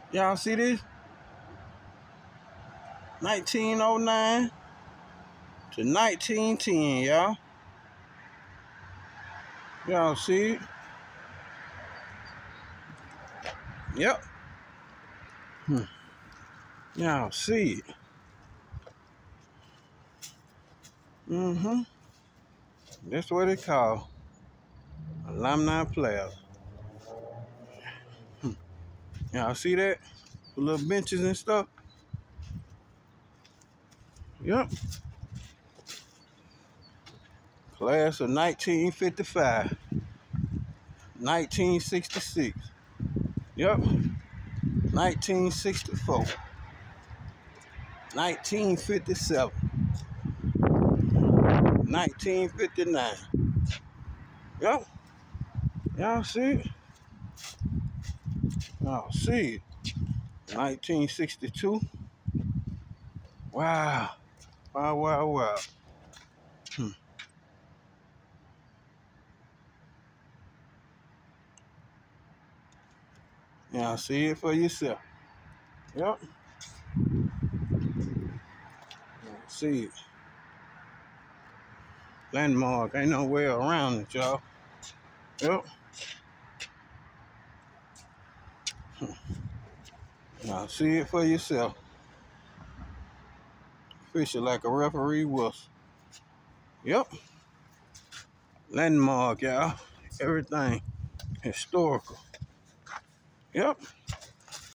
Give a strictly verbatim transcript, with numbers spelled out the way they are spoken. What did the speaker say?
Y'all see this? nineteen oh nine to nineteen ten, y'all. Y'all see it? Yep. Hmm. Y'all see it? Mm-hmm. That's what they call alumni players. Hmm. Y'all see that? The little benches and stuff? Yep. Class of nineteen fifty-five. nineteen sixty-six. Yep. nineteen sixty-four. nineteen fifty-seven. nineteen fifty-nine. Yep. Y'all see it? Y'all see it? nineteen sixty-two. Wow. Wow, wow, wow. Hmm. Y'all see it for yourself. Yep. See it. Landmark. Ain't no way around it, y'all. Yep. Y'all see it for yourself. Official like a referee whistle. Yep. Landmark, y'all. Everything historical. Yep.